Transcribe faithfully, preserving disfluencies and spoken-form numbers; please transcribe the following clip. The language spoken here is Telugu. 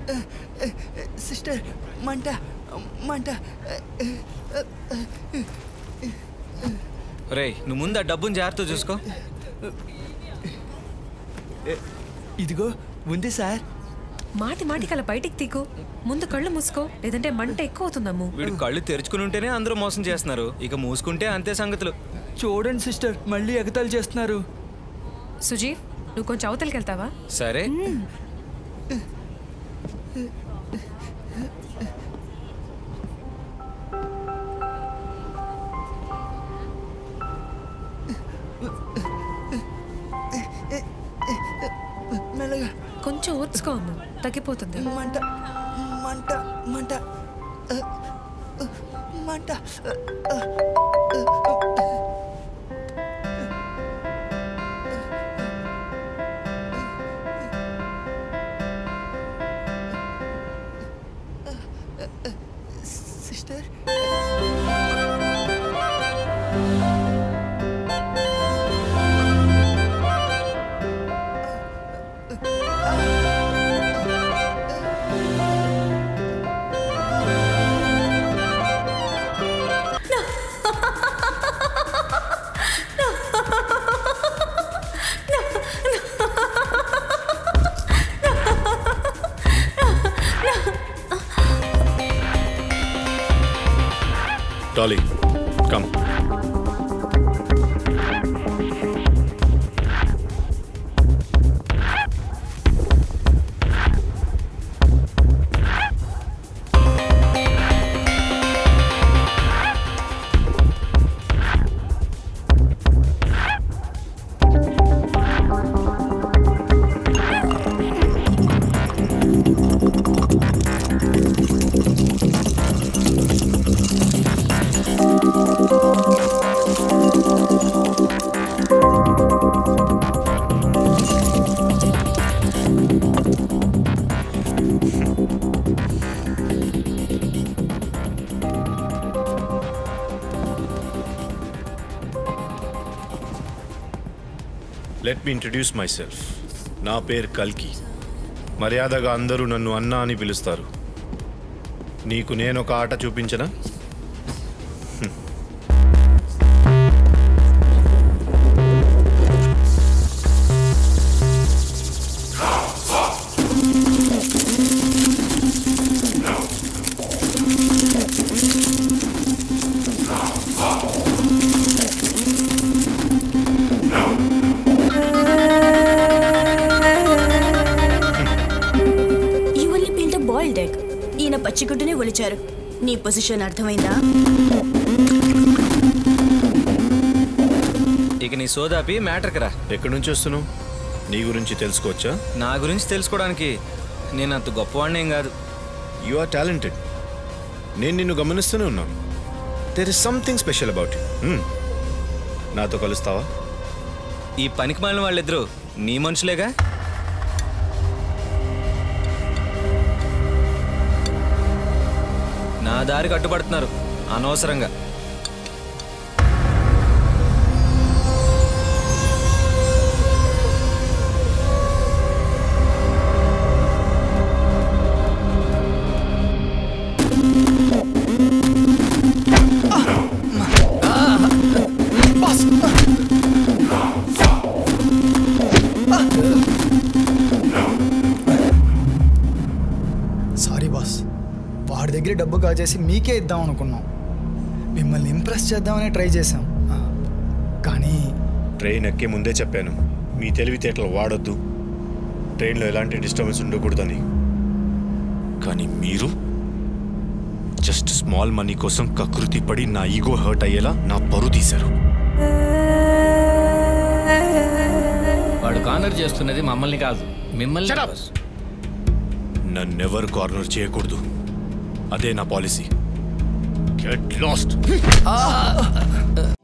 సిస్టర్ మంట మంట. రే నువ్వు ముందు ఆ డబ్బుని జాగ్రత్త చూసుకో. ఇదిగో ఉంది సార్. మాటి మాటికి అలా బయటికి తీకు. ముందు కళ్ళు మూసుకో, లేదంటే మంట ఎక్కువ అవుతుందమ్ము. వీడు కళ్ళు తెరుచుకుని ఉంటేనే అందరూ మోసం చేస్తున్నారు, ఇక మూసుకుంటే అంతే సంగతులు. చూడండి సిస్టర్, మళ్ళీ ఎగతాళి చేస్తున్నారు. సుజీవ్, నువ్వు కొంచెం అవతలకి వెళ్తావా? సరే. కొంచెం ఓర్చుకో అమ్మ, తగ్గిపోతుంది. మంట మంట మంట మంట. Sister Dolly, come. Let me introduce myself. నా పేరు కల్కి. మర్యాదగా అందరూ నన్ను అన్నా అని పిలుస్తారు. నీకు నేను ఒక ఆట చూపించనా? ఈయన పచ్చిగుడ్డునే ఒలిచారు. నీ పొజిషన్ అర్థమైందా? ఇక నీ సోదాపి మ్యాటర్కి రా. ఎక్కడి నుంచి వస్తున్నావు? నీ గురించి తెలుసుకోవచ్చా? నా గురించి తెలుసుకోవడానికి నేను అంత గొప్పవాడినేం కాదు. You are talented. నేను నిన్ను గమనిస్తూనే ఉన్నాను. There is something special about you. నాతో కలుస్తావా? ఈ పనికి మాలిన వాళ్ళిద్దరూ నీ మనుషులేగా? నా దారి కట్టుబడుతున్నారు అనవసరంగా. సారీ బాస్, వాడి దగ్గర డబ్బు కాజేసి మీకే ఇద్దాం అనుకున్నాం. మిమ్మల్ని ఇంప్రెస్ చేద్దామని ట్రై చేశాం. కానీ ట్రైన్ ఎక్కే ముందే చెప్పాను, మీ తెలివితేటలు వాడొద్దు, ట్రైన్లో ఎలాంటి డిస్టర్బెన్స్ ఉండకూడదని. కానీ మీరు జస్ట్ స్మాల్ మనీ కోసం కకృతి పడి నా ఈగో హర్ట్ అయ్యేలా నా పరువు తీశారు. వాడు కార్నర్ చేస్తున్నది మమ్మల్ని కాదు, మిమ్మల్ని. నన్నెవరు కార్నర్ చేయకూడదు, అదే నా పాలసీ. Get lost.